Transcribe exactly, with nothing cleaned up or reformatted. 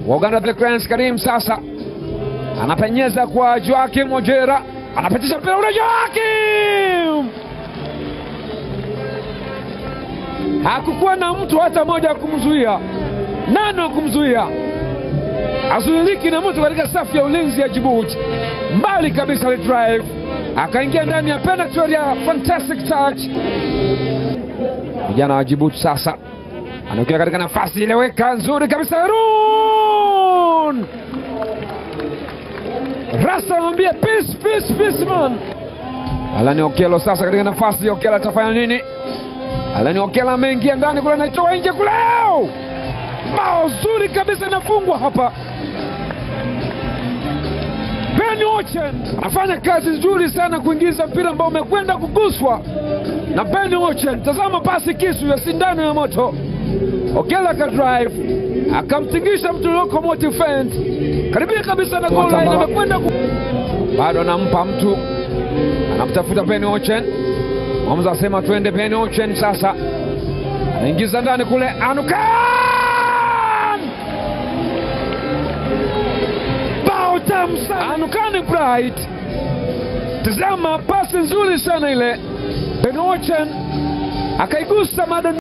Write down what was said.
wa Uganda Black Lions. Karim sasa anapenyeza kwa Joakim Ojera, anapitisha mpira ule. Joakim hakukuwa na mtu hata moja kumzuia, nano kumzuia, azuiliki na mtu katika safu ya ulinzi ya Djibouti. Mbali kabisa ile drive, akaingia ndani ya penalty area. Fantastic touch. Vijana wa Djibouti sasa anakuja katika nafasi ile, weka nzuri kabisa. Harun Rasta anamwambia peace peace peace man. Alani Okello sasa katika nafasi. Okello atafanya nini? Alani Okello ameingia ndani kule, anaitoa nje kule. Bao zuri kabisa inafungwa hapa. Ben Ochen anafanya kazi nzuri sana kuingiza mpira ambao umekwenda kuguswa na Ben Ochen. Tazama pasi kisu ya sindano ya moto. Okello ka drive akamtingisha mtu locomotive fence karibia kabisa na goal line, amekwenda ku... bado anampa mtu, anamtafuta Ben Ochen. Mwamuzi asema twende Ben Ochen sasa. Anaingiza ndani kule, Anukan! Bao tamu sana, Anukan Bright. Tazama pasi nzuri sana ile. Ben Ochen akaigusa madani.